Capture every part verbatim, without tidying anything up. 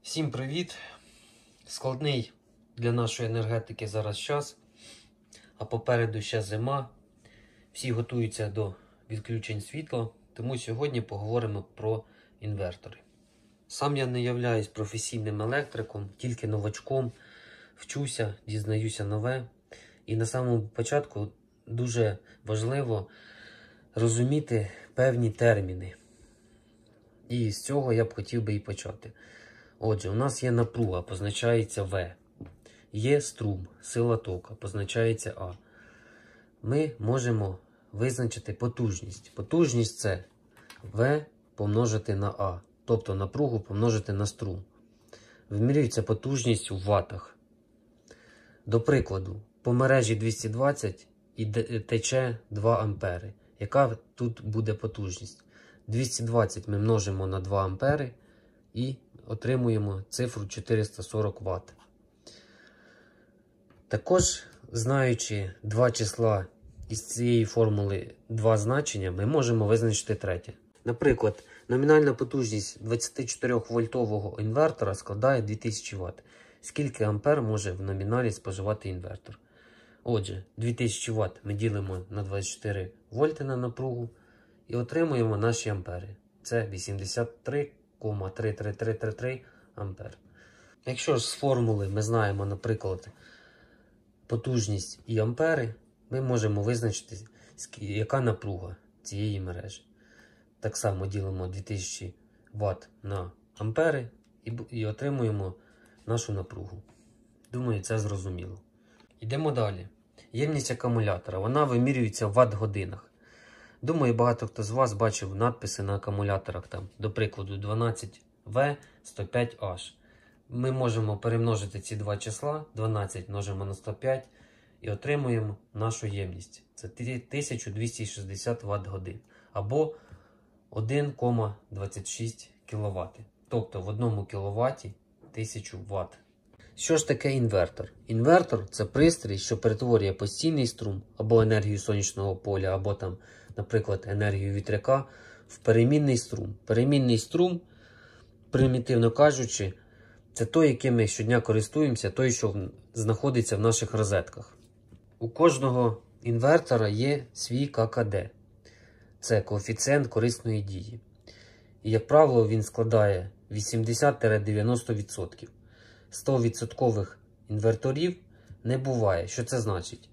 Всім привіт! Складний для нашої енергетики зараз час, а попереду ще зима. Всі готуються до відключень світла, тому сьогодні поговоримо про інвертори. Сам я не являюсь професійним електриком, тільки новачком, вчуся, дізнаюся нове. І на самому початку дуже важливо розуміти певні терміни. І з цього я б хотів би і почати. Отже, у нас є напруга, позначається В. Є струм, сила тока, позначається А. Ми можемо визначити потужність. Потужність – це В помножити на А. Тобто напругу помножити на струм. Вимірюється потужність у ватах. До прикладу, по мережі двісті двадцять і тече два ампери. Яка тут буде потужність? двісті двадцять ми множимо на два ампери і отримуємо цифру чотириста сорок ватт. Також, знаючи два числа із цієї формули два значення, ми можемо визначити третє. Наприклад, номінальна потужність двадцятичотирьохвольтового інвертора складає дві тисячі ватт. Скільки ампер може в номіналі споживати інвертор? Отже, дві тисячі ватт ми ділимо на двадцять чотири вольти на напругу і отримуємо наші ампери. Це вісімдесят три цілих три три три три три ампер. Якщо ж з формули ми знаємо, наприклад, потужність і ампери, ми можемо визначити, яка напруга цієї мережі. Так само ділимо дві тисячі ватт на ампери і, і отримуємо нашу напругу. Думаю, це зрозуміло. Йдемо далі. Ємність акумулятора. Вона вимірюється в ватт-годинах. Думаю, багато хто з вас бачив надписи на акумуляторах, там, до прикладу, дванадцять ве сто п'ять аш. Ми можемо перемножити ці два числа, дванадцять множимо на сто п'ять, і отримуємо нашу ємність. Це тисяча двісті шістдесят ватт-годин, або один цілих двадцять шість кіловат. Тобто в одному кіловаті тисячу ватт. Що ж таке інвертор? Інвертор – це пристрій, що перетворює постійний струм, або енергію сонячного поля, або там, наприклад, енергію вітряка, в перемінний струм. Перемінний струм, примітивно кажучи, це той, яким ми щодня користуємося, той, що знаходиться в наших розетках. У кожного інвертора є свій ка ка де. Це коефіцієнт корисної дії. І, як правило, він складає вісімдесят до дев'яноста відсотків. сто відсотків інверторів не буває. Що це значить?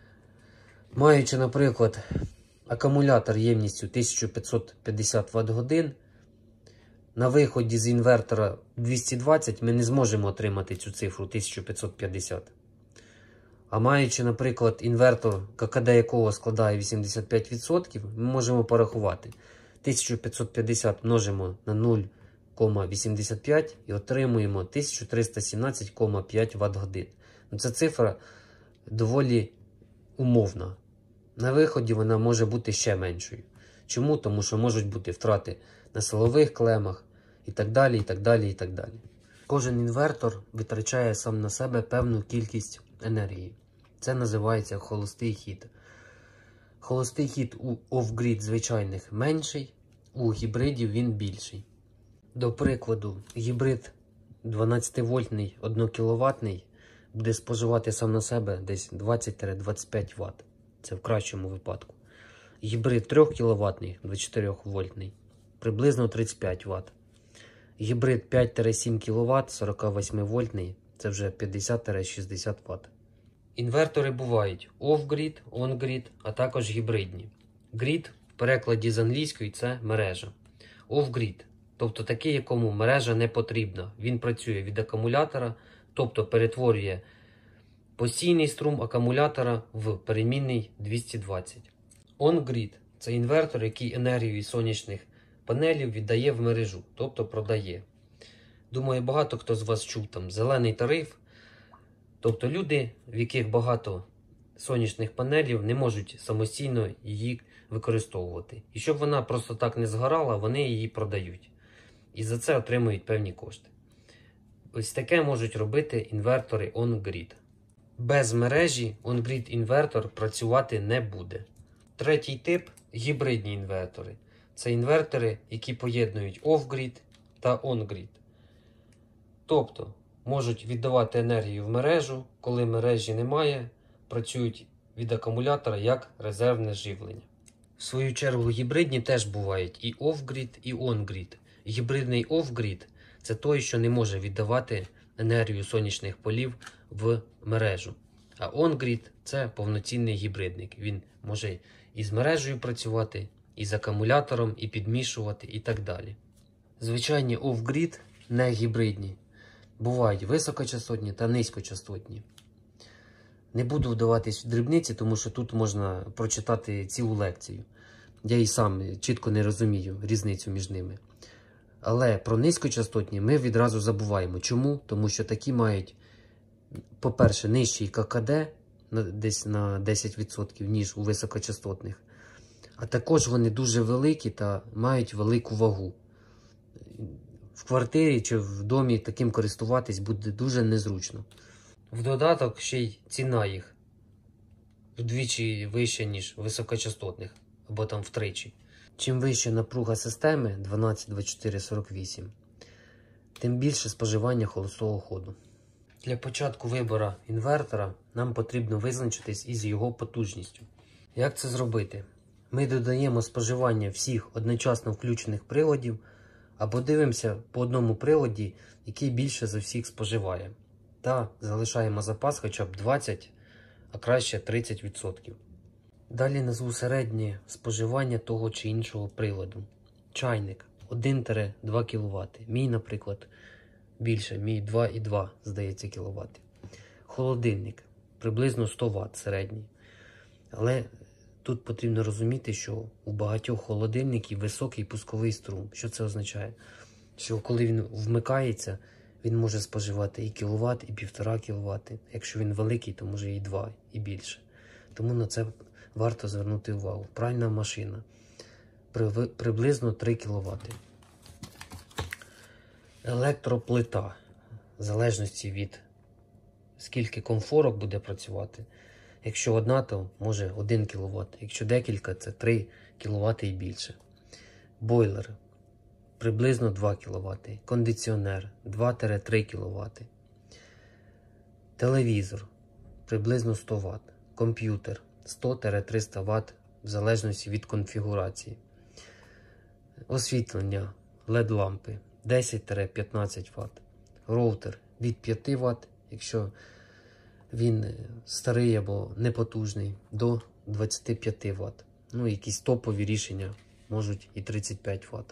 Маючи, наприклад, акумулятор ємністю тисяча п'ятсот п'ятдесят ватт-годин, на виході з інвертора двісті двадцять ми не зможемо отримати цю цифру тисяча п'ятсот п'ятдесят. А маючи, наприклад, інвертор, ка ка де якого складає вісімдесят п'ять відсотків, ми можемо порахувати. тисяча п'ятсот п'ятдесят множимо на нуль цілих вісімдесят п'ять і отримуємо тисяча триста сімнадцять цілих п'ять ватт-годин. Ну, ця цифра доволі умовна. На виході вона може бути ще меншою. Чому? Тому що можуть бути втрати на силових клемах і так далі, і так далі, і так далі. Кожен інвертор витрачає сам на себе певну кількість енергії. Це називається холостий хід. Холостий хід у оф-грід звичайних менший, у гібридів він більший. До прикладу, гібрид дванадцятивольтний, однокіловатний буде споживати сам на себе десь двадцять до двадцяти п'яти ватт. Це в кращому випадку. Гібрид трьохкіловатний, двадцять чотирьохвольтний, приблизно тридцять п'ять ватт. Гібрид п'ять до семи кіловат, сорокавосьмивольтний, це вже п'ятдесят до шістдесят ватт. Інвертори бувають off-grid, on-grid, а також гібридні. Grid в перекладі з англійської це мережа. Off-grid, тобто такий, якому мережа не потрібна. Він працює від акумулятора, тобто перетворює постійний струм акумулятора в перемінний двісті двадцять. On-grid – це інвертор, який енергію із сонячних панелів віддає в мережу, тобто продає. Думаю, багато хто з вас чув там зелений тариф. Тобто люди, в яких багато сонячних панелів, не можуть самостійно її використовувати. І щоб вона просто так не згорала, вони її продають. І за це отримують певні кошти. Ось таке можуть робити інвертори on-grid. Без мережі on-grid інвертор працювати не буде. Третій тип – гібридні інвертори. Це інвертори, які поєднують off-grid та on-grid. Тобто можуть віддавати енергію в мережу, коли мережі немає, працюють від акумулятора як резервне живлення. В свою чергу гібридні теж бувають і off-grid, і on-grid. Гібридний off-grid – це той, що не може віддавати енергію сонячних полів в мережу. А on-grid – це повноцінний гібридник. Він може і з мережею працювати, і з акумулятором, і підмішувати, і так далі. Звичайні off-grid, не гібридні, бувають високочастотні та низькочастотні. Не буду вдаватись в дрібниці, тому що тут можна прочитати цілу лекцію. Я і сам чітко не розумію різницю між ними. Але про низькочастотні ми відразу забуваємо. Чому? Тому що такі мають, по-перше, нижчий ка ка де, десь на десять відсотків, ніж у високочастотних. А також вони дуже великі та мають велику вагу. В квартирі чи в домі таким користуватись буде дуже незручно. В додаток ще й ціна їх вдвічі вища, ніж високочастотних, або там втричі. Чим вища напруга системи дванадцять, двадцять чотири, сорок вісім, тим більше споживання холостого ходу. Для початку вибору інвертора нам потрібно визначитись із його потужністю. Як це зробити? Ми додаємо споживання всіх одночасно включених приладів, або дивимося по одному приладі, який більше за всіх споживає. Та залишаємо запас хоча б двадцять, а краще тридцять відсотків. Далі назву середнє споживання того чи іншого приладу. Чайник один до двох кіловат. Мій, наприклад, більше, мій два і два, здається, кіловат. Холодильник приблизно сто ватт середній. Але тут потрібно розуміти, що у багатьох холодильників високий пусковий струм. Що це означає? Що коли він вмикається, він може споживати і кіловат, і півтора кіловат. Якщо він великий, то може і два, і більше. Тому на це варто звернути увагу. Пральна машина приблизно три кіловати. Електроплита, в залежності від скільки комфорок буде працювати. Якщо одна, то може один кіловат. Якщо декілька, це три кіловати і більше. Бойлер приблизно два кіловати. Кондиціонер два до трьох кіловат. Телевізор приблизно сто ватт. Комп'ютер сто до трьохсот ватт в залежності від конфігурації. Освітлення лед-лампи десять до п'ятнадцяти ватт. Роутер від п'яти ватт, якщо він старий або непотужний, до двадцяти п'яти ватт. Ну, якісь топові рішення можуть і тридцять п'ять ватт.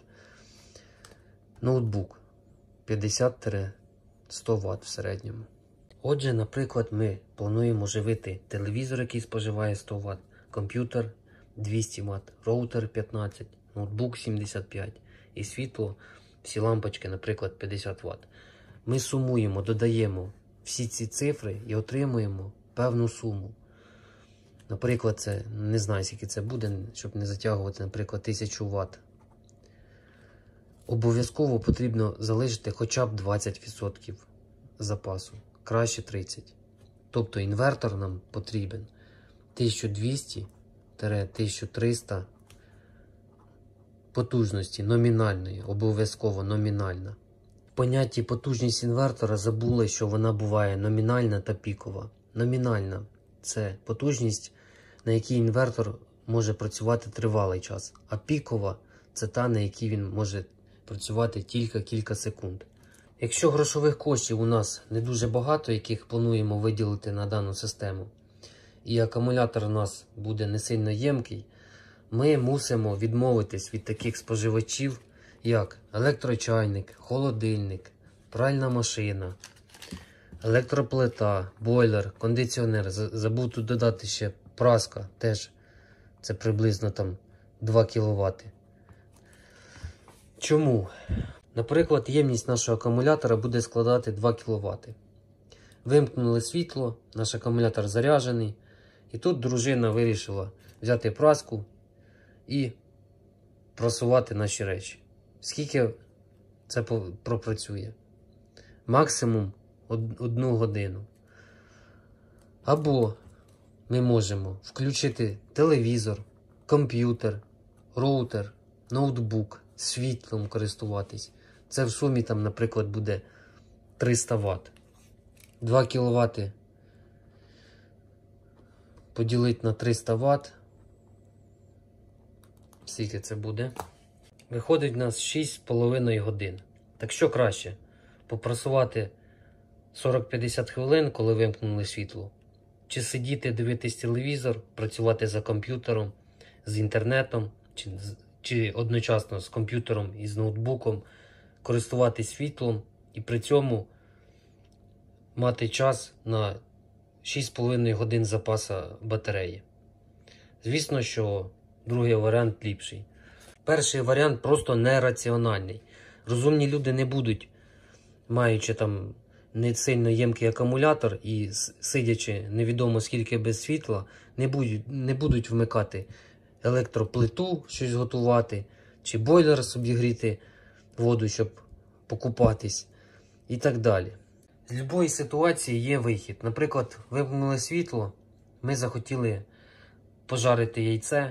Ноутбук п'ятдесят до ста ватт в середньому. Отже, наприклад, ми плануємо живити телевізор, який споживає сто ватт, комп'ютер двісті ватт, роутер п'ятнадцять, ноутбук сімдесят п'ять і світло, всі лампочки, наприклад, п'ятдесят ватт. Ми сумуємо, додаємо всі ці цифри і отримуємо певну суму. Наприклад, це, не знаю, скільки це буде, щоб не затягувати, наприклад, тисячу ватт. Обов'язково потрібно залишити хоча б двадцять відсотків запасу, краще тридцять. Тобто інвертор нам потрібен тисяча двісті до тисяча триста потужності номінальної, обов'язково номінальна. В понятті потужність інвертора забули, що вона буває номінальна та пікова. Номінальна – це потужність, на якій інвертор може працювати тривалий час, а пікова – це та, на якій він може працювати тільки кілька секунд. Якщо грошових коштів у нас не дуже багато, яких плануємо виділити на дану систему, і акумулятор у нас буде не сильно ємкий, ми мусимо відмовитись від таких споживачів, як електрочайник, холодильник, пральна машина, електроплита, бойлер, кондиціонер. Забув тут додати ще праска, теж це приблизно там два кіловати. Чому? Наприклад, ємність нашого акумулятора буде складати два кіловати. Вимкнули світло, наш акумулятор заряджений. І тут дружина вирішила взяти праску і прасувати наші речі. Скільки це пропрацює? Максимум одну годину. Або ми можемо включити телевізор, комп'ютер, роутер, ноутбук, світлом користуватись. Це в сумі, там, наприклад, буде триста ватт. два кіловати поділити на триста ватт. Скільки це буде? Виходить у нас шість з половиною годин. Так що краще? Попрацювати сорок-п'ятдесят хвилин, коли вимкнули світло? Чи сидіти, дивитись телевізор, працювати за комп'ютером, з інтернетом, чи, чи одночасно з комп'ютером і з ноутбуком, користуватись світлом і при цьому мати час на шість з половиною годин запасу батареї? Звісно, що другий варіант ліпший. Перший варіант просто нераціональний. Розумні люди не будуть, маючи там не сильно ємкий акумулятор і сидячи невідомо скільки без світла, не будуть, не будуть вмикати електроплиту, щось готувати, чи бойлер собі гріти воду, щоб покупатись і так далі. З будь-якої ситуації є вихід. Наприклад, вимкнули світло, ми захотіли пожарити яйце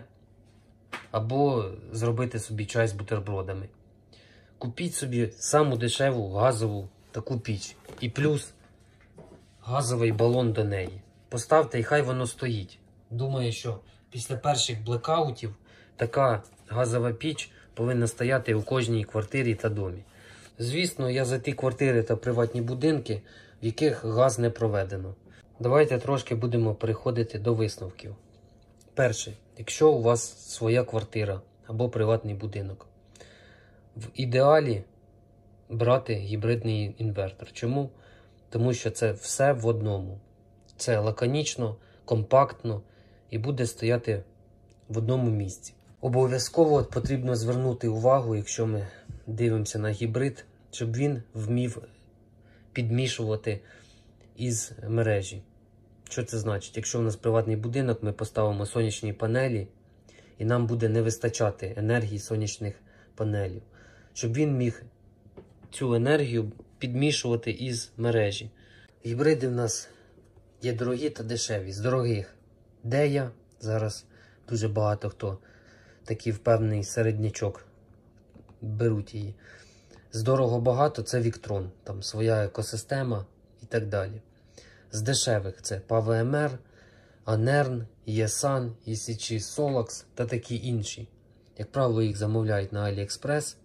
або зробити собі чай з бутербродами. Купіть собі саму дешеву газову таку піч. І плюс газовий балон до неї. Поставте і хай воно стоїть. Думаю, що після перших блекаутів така газова піч повинна стояти у кожній квартирі та домі. Звісно, я за ті квартири та приватні будинки, в яких газ не проведено. Давайте трошки будемо переходити до висновків. Перше, якщо у вас своя квартира або приватний будинок, в ідеалі брати гібридний інвертор. Чому? Тому що це все в одному. Це лаконічно, компактно і буде стояти в одному місці. Обов'язково потрібно звернути увагу, якщо ми дивимося на гібрид, щоб він вмів підмішувати із мережі. Що це значить? Якщо у нас приватний будинок, ми поставимо сонячні панелі, і нам буде не вистачати енергії сонячних панелів. Щоб він міг цю енергію підмішувати із мережі. Гібриди в нас є дорогі та дешеві. З дорогих Дея, зараз дуже багато хто такий впевнений середнячок беруть її. З дорого багато це Віктрон, там своя екосистема і так далі. З дешевих це ПАВЕ-МР, Анерн, ЄСАН, ЄСІЧі Солакс та такі інші. Як правило, їх замовляють на Аліекспрес.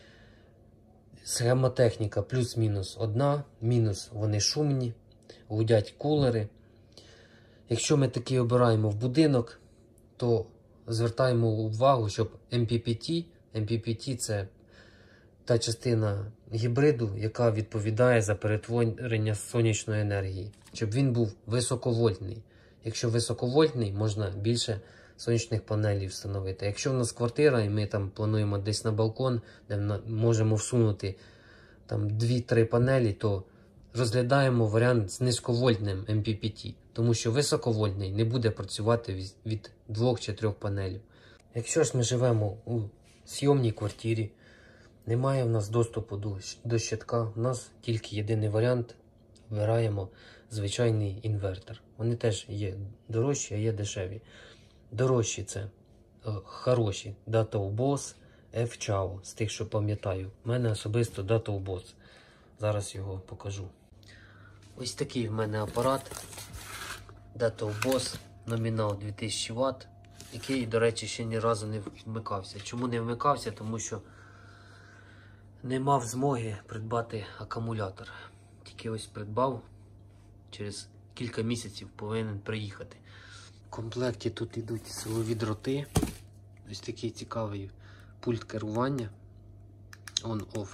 Схемотехніка плюс-мінус одна, мінус вони шумні, гудять кулери. Якщо ми таки обираємо в будинок, то звертаємо увагу, щоб ем пі пі ті, ем пі пі ті це та частина гібриду, яка відповідає за перетворення сонячної енергії, щоб він був високовольтний. Якщо високовольтний, можна більше сонячних панелів встановити. Якщо в нас квартира і ми там плануємо десь на балкон, де ми можемо всунути там дві-три панелі, то розглядаємо варіант з низьковольтним ем пі пі ті, тому що високовольтний не буде працювати від двох чи трьох панелів. Якщо ж ми живемо у зйомній квартирі, немає в нас доступу до, до щитка, у нас тільки єдиний варіант, вибираємо звичайний інвертор. Вони теж є дорожчі, а є дешеві. Дорожчі це е, хороші Datto-Boss F-Chao, з тих, що пам'ятаю. У мене особисто Datto-Boss. Зараз його покажу. Ось такий в мене апарат Datto-Boss, номінал дві тисячі ватт, який, до речі, ще ні разу не вмикався. Чому не вмикався? Тому що не мав змоги придбати акумулятор. Тільки ось придбав, через кілька місяців повинен приїхати. В комплекті тут йдуть силові дроти. Ось такий цікавий пульт керування. On-off.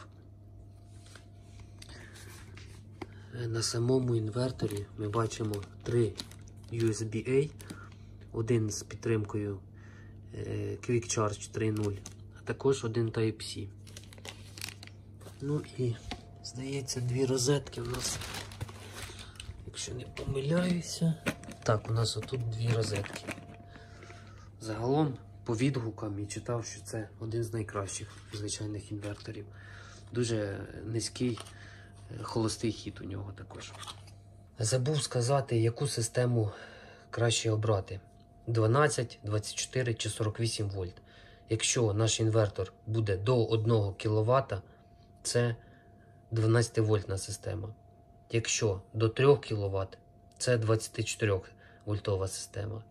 На самому інверторі ми бачимо три ю ес бі-A. Один з підтримкою Quick Charge три нуль, а також один Type-C. Ну і, здається, дві розетки у нас, якщо не помиляюся. Так, у нас отут дві розетки. Загалом, по відгукам я читав, що це один з найкращих звичайних інверторів. Дуже низький холостий хід у нього також. Забув сказати, яку систему краще обрати. дванадцять, двадцять чотири чи сорок вісім вольт. Якщо наш інвертор буде до одного кіловата, це дванадцятивольтна система. Якщо до трьох кіловат, це двадцятичотирьохвольтова система.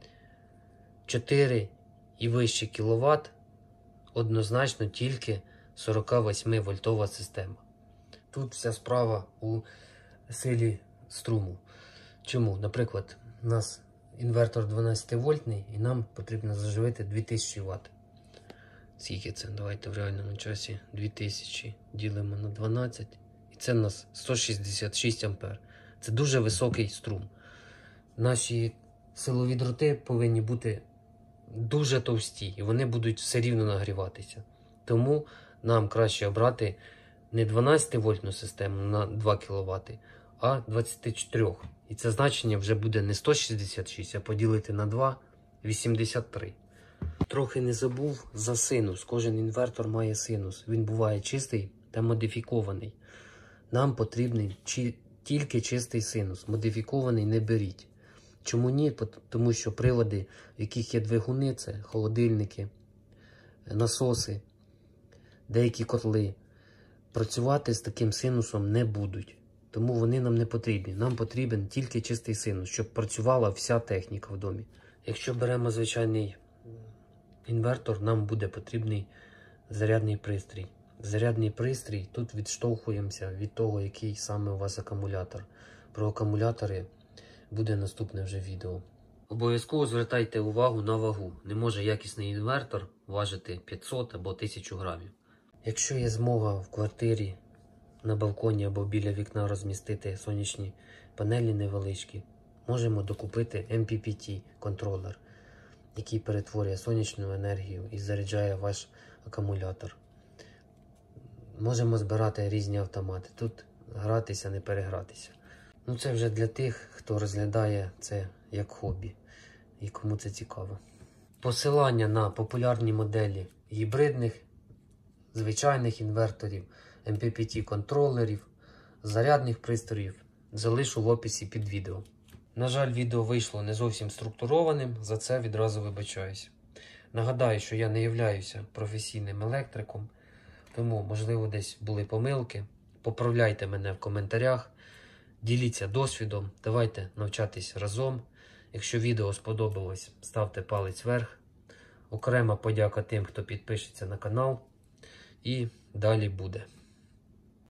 чотири і вище кіловат однозначно тільки сорокавосьмивольтова система. Тут вся справа у силі струму. Чому? Наприклад, у нас інвертор дванадцятивольтний і нам потрібно заживити дві тисячі ватт. Скільки це? Давайте в реальному часі дві тисячі ділимо на дванадцять. І це у нас сто шістдесят шість ампер. Це дуже високий струм. Наші силові дроти повинні бути дуже товсті, і вони будуть все рівно нагріватися. Тому нам краще обрати не дванадцятивольтну систему на два кіловат, а двадцятичотири. І це значення вже буде не сто шістдесят шість, а поділити на два – вісімдесят три. Трохи не забув за синус. Кожен інвертор має синус. Він буває чистий та модифікований. Нам потрібний чи... тільки чистий синус. Модифікований не беріть. Чому ні? Тому що прилади, в яких є двигуни, це холодильники, насоси, деякі котли, працювати з таким синусом не будуть. Тому вони нам не потрібні. Нам потрібен тільки чистий синус, щоб працювала вся техніка в домі. Якщо беремо звичайний інвертор, нам буде потрібний зарядний пристрій. Зарядний пристрій, тут відштовхуємося від того, який саме у вас акумулятор. Про акумулятори буде наступне вже відео. Обов'язково звертайте увагу на вагу. Не може якісний інвертор важити п'ятсот або тисячу грамів. Якщо є змога в квартирі, на балконі або біля вікна розмістити сонячні панелі невеличкі, можемо докупити ем пі пі ті контролер, який перетворює сонячну енергію і заряджає ваш акумулятор. Можемо збирати різні автомати. Тут гратися, не перегратися. Ну це вже для тих, хто розглядає це як хобі і кому це цікаво. Посилання на популярні моделі гібридних, звичайних інверторів, ем пі пі ті контролерів, зарядних пристроїв залишу в описі під відео. На жаль, відео вийшло не зовсім структурованим, за це відразу вибачаюся. Нагадаю, що я не являюся професійним електриком, тому, можливо, десь були помилки. Поправляйте мене в коментарях, діліться досвідом, давайте навчатись разом. Якщо відео сподобалось, ставте палець вверх. Окрема подяка тим, хто підпишеться на канал. І далі буде.